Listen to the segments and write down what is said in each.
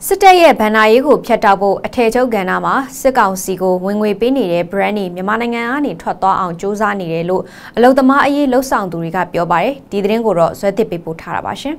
စစ်တပ်ရဲ့ဗန်နာရေးကိုဖျက်တောက်ဖို့အထည်ချုပ်ကဏ္ဍမှာစစ်ကောင်စီကိုဝင်ငွေပေးနေတဲ့ brand တွေမြန်မာနိုင်ငံကနေထွက်သွားအောင်စ조사နေတယ်လို့အလုံသမားအရေးလှုပ်ဆောင်သူတွေကပြောပါတယ်ဒီသတင်းကိုတော့ဇွဲသစ်ပေးပို့ထားတာပါရှင်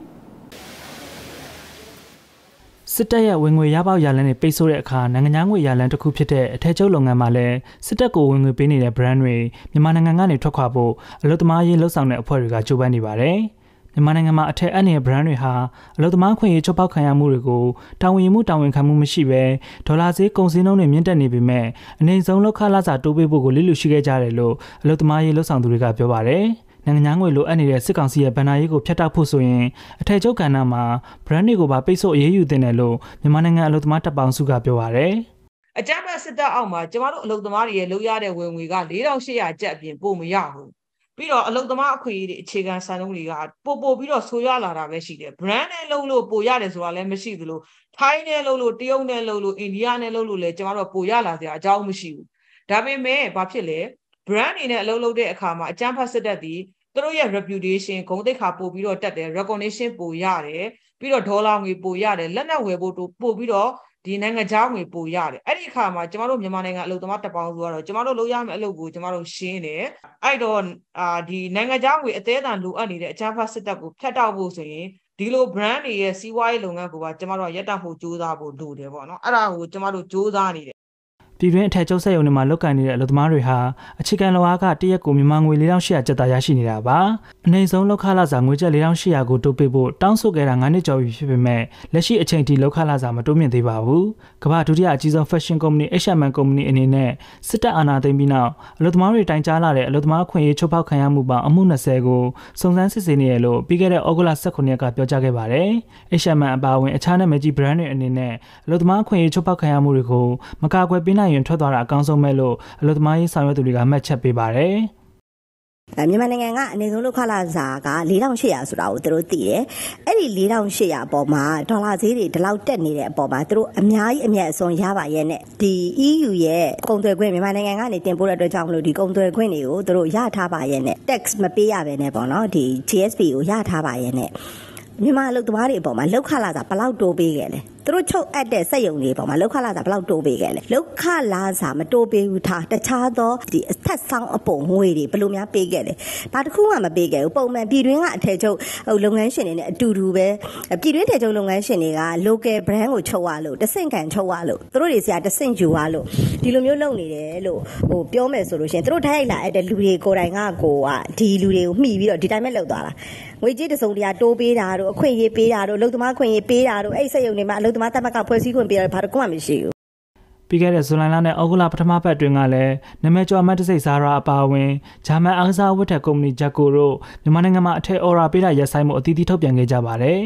စစ်တပ်ရဲ့ဝင်ငွေရပေါက်ရလန်းတွေပိတ်ဆို့တဲ့အခါနိုင်ငံခြားငွေရလန်းတစ်ခုဖြစ်တဲ့အထည်ချုပ်လုပ်ငန်းမှာလည်းစစ်တပ်ကိုဝင်ငွေပေးနေတဲ့ brand တွေမြန်မာနိုင်ငံကနေထွက်ခွာဖို့အလုံသမားအရေးလှုပ်ဆောင်တဲ့အဖွဲ့တွေကကြိုးပမ်းနေပါတယ်မြန်မာနိုင်ငံမှာအထက်အပ်နေတဲ့ brand တွေဟာအလုပ်သမားခွင့်ရေးချုပ်ပေါက်ခံရမှုတွေကိုတာဝန်ယူမှုတာဝန်ခံမှုမရှိဘဲဒေါ်လာဈေးကုန်စည်နှုန်းတွေမြင့်တက်နေပေမဲ့အနေဆုံးလောက်ခလာစာတိုးပေးဖို့ကိုလစ်လူရှိခဲ့ကြတယ်လို့အလုပ်သမားရေးလှုပ်ဆောင်သူတွေကပြောပါတယ်နိုင်ငံခြားငွေလိုအပ်နေတဲ့စစ်ကောင်စီရဲ့ဗန်နာရေးကိုဖျက်တောက်ဖို့ဆိုရင်အထည်ချုပ်ကဏ္ဍမှာ brand တွေကိုပါပိတ်ဆို့အရေးယူတင်တယ်လို့မြန်မာနိုင်ငံအလုပ်သမားတပ်ပေါင်းစုကပြောပါတယ်အကြမ်းဖက်စစ်တပ်အောက်မှာကျမတို့အလုပ်သမားတွေရဲ့လုပ်ရတဲ့ဝင်ငွေက4800ကျပ်အပြင်ပို့မရဘူးပြီးတော့အလုပ်သမားအခွင့်အရေးတွေအခြေခံစံနှုန်းတွေကပို့ပြီးတော့ဆိုးရွားလာတာပဲရှိတယ် brand နဲ့လုပ်လို့ပို့ရတယ်ဆိုတာလည်းမရှိသလိုထိုင်းနဲ့လုပ်လို့တရုတ်နဲ့လုပ်လို့အိန္ဒိယနဲ့လုပ်လို့လည်းကျမတို့ပို့ရလာစရာအကြောင်းမရှိဘူးဒါပေမဲ့ဘာဖြစ်လဲ brand တွေနဲ့အလုပ်တဲ့အခါမှာအကြမ်းဖက်စစ်တပ်တွေသူတို့ရဲ့ reputation ဂုဏ်သိက္ခာပို့ပြီးတော့တက်တယ် recognition ပို့ရတယ်ပြီးတော့ဒေါ်လာငွေပို့ရတယ်လက်နက်ဝယ်ဖို့ပို့ပြီးတော့ဒီနိုင်ငံခြားငွေပို့ရတယ်အဲ့ဒီအခါမှာကျမတို့မြန်မာနိုင်ငံအလုပ်သမားတပ်ပေါင်းစုကတော့ကျမတို့လုပ်ရမယ့်အလုပ်ကိုကျမတို့ရှင်းတယ်အဲ့တော့ဒီနိုင်ငံခြားငွေအသေးအံလိုအပ်နေတဲ့အကြမ်းဖက်စစ်တပ်ကိုဖျက်တောက်ဖို့ဆိုရင်ဒီလို brand တွေရဲ့စီးပွားရေးလုပ်ငန်းကိုပါကျမတို့ရပ်တန့်ဖို့ကြိုးစားဖို့လိုတယ်ပေါ့နော်အဲ့ဒါကိုကျမတို့ကြိုးစားနေတယ်ပြည်တွင်းအထည်ချုပ်စက်ရုံတွေမှာလုပ်ကိုင်နေတဲ့အလုပ်သမားတွေဟာအခြေခံလုပ်အားကတရက်ကိုမြန်မာငွေ4800ကျပ်သာရရှိနေတာပါအနေဆုံးလောက်ခလာစာငွေကျပ်4800ကိုတိုးပေးဖို့တောင်းဆိုခဲ့တာ9နှစ်ကျော်ပြီဖြစ်ပေမဲ့လက်ရှိအချိန်ထိလောက်ခလာစာမတိုးမြင့်သေးပါဘူးကမ္ဘာဒုတိယအကြီးဆုံး fashion company H&M company အနေနဲ့စစ်တပ်အာဏာသိမ်းပြီးနောက်အလုပ်သမားတွေတိုင်ကြားလာတဲ့အလုပ်သမားအခွင့်အရေးချုပ်ဖောက်ခံရမှုပေါင်းအမှု20ကိုစုံစမ်းစစ်ဆေးနေရလို့ပြီးခဲ့တဲ့ဩဂုတ်လ19ရက်ကပြောကြားခဲ့ပါတယ် H&M အပါအဝင်အခြားနာမည်ကြီး brand တွေအနေနဲ့အလုပ်သမားအခွင့်အရေးချုပ်ဖောက်ခံရမှုတွေကိုမကာကွယ်ပေးနိုင်ရင်ထွက်သွားတာအကောင်းဆုံးပဲလို့အလုပ်သမားရေးဆောင်ရွက်သူတွေကမှတ်ချက်ပေးပါတယ်မြန်မာနိုင်ငံကအနေဆုံးလောက်ခလာစာက4800ဆိုတာကိုသူတို့သိတယ်။အဲ့ဒီ4800အပေါ်မှာဒေါ်လာဈေးတွေဒီလောက်တက်နေတဲ့အပေါ်မှာသူတို့အများကြီးအမြတ်အစွန်းရပါရဲ့နဲ့ဒီ EU ရဲ့ကုန်သွယ်ခွင့်မြန်မာနိုင်ငံကနေတင်ပို့တဲ့အတွက်ကြောင့်မလို့ဒီကုန်သွယ်ခွင့်တွေကိုသူတို့ရထားပါရဲ့နဲ့ tax မပေးရဘဲနဲ့ပေါ့နော်ဒီ GSP ကိုရထားပါရဲ့နဲ့မြန်မာအလုပ်သမားတွေအပေါ်မှာလောက်ခလာစာဘယ်လောက်တိုးပေးခဲ့လဲသူတို့ချုပ်အပ်တဲ့စက်ရုံတွေပေါ်မှာလောက်ခလာစာဘယ်လောက်တိုးပေးခဲ့လဲလောက်ခလာစာမတိုးပေးဘူးထားတခြားသောဒီအထက်ဆောင်အပုံငွေတွေဘယ်လိုများပေးခဲ့လဲဘာတစ်ခုမှမပေးခဲ့ဘူးပုံမှန်ပြည်တွင်းကအထည်ချုပ်လုပ်ငန်းရှင်တွေနဲ့အတူတူပဲပြည်တွင်းထည်ချုပ်လုပ်ငန်းရှင်တွေက local brand ကိုချုပ်ရလို့တဆင့်ကန်ချုပ်ရလို့သူတို့တွေဆရာတဆင့်ယူရလို့ဒီလိုမျိုးလုပ်နေတယ်လို့ပြောမယ်ဆိုလို့ရှိရင်သူတို့ထိုက်လာတဲ့လူတွေကိုယ်တိုင်ကဒီလူတွေကိုမှီပြီးတော့ဒီတိုင်းပဲလုပ်သွားတာငွေကြေးတစုံတရာတိုးပေးတာတို့အခွင့်အရေးပေးတာတို့အလုပ်သမားအခွင့်အရေးပေးတာတို့အဲ့စက်ရုံတွေမှာအလုပ်သမားတပ်မကဖွဲ့စည်းခွင့်ပေးတာဘာတစ်ခုမှမရှိဘူးပြီးခဲ့တဲ့ဇူလိုင်လနဲ့ဩဂုတ်လပထမပတ်အတွင်းကလည်းနာမည်ကျော်အမတ်တစိတ်ဇာရာအပါအဝင်ဂျာမန်အားကစားဝတ်ထည်ကုမ္ပဏီဂျက်ကိုတို့မြန်မာနိုင်ငံမှာအထည်အော်ရာပေးတာရပ်ဆိုင်းမှုအသီးသီးထုတ်ပြန်ခဲ့ကြပါတယ်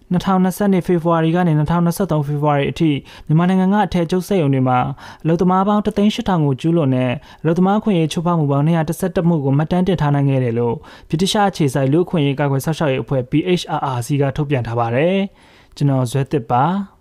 2020ဖေဖော်ဝါရီကနေ2023ဖေဖော်ဝါရီအထိမြန်မာနိုင်ငံကအထည်ချုပ်စက်ရုံတွေမှာအလုပ်သမားပေါင်း3,800ကိုကျူးလွန်တဲ့အလုပ်သမားခွင့်ရေးချိုးဖောက်မှုပေါင်း211မှုကိုမှတ်တမ်းတင်ထားနိုင်ခဲ့တယ်လို့ဗြိတိရှအခြေစိုက်လူ့အခွင့်အရေးကာကွယ်ဆောက်ရှောက်ရေးအဖွဲ့ BHRRC ကထုတ်ပြန်ထားပါတယ်ကျွန်တော်ဇွဲသစ်ပါ